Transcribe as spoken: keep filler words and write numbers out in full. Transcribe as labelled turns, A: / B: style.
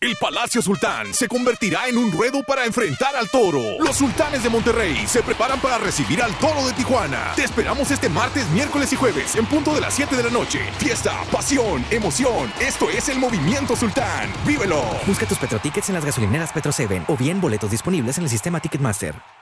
A: El Palacio Sultán se convertirá en un ruedo para enfrentar al toro. Los Sultanes de Monterrey se preparan para recibir al Toro de Tijuana. Te esperamos este martes, miércoles y jueves en punto de las siete de la noche. Fiesta, pasión, emoción. Esto es el Movimiento Sultán. ¡Vívelo!
B: Busca tus Petrotickets en las gasolineras Petro siete o bien boletos disponibles en el sistema Ticketmaster.